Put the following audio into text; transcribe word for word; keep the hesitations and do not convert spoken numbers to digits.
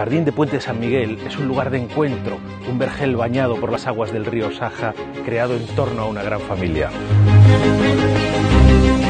Jardín de Puente San Miguel es un lugar de encuentro, un vergel bañado por las aguas del río Saja, creado en torno a una gran familia.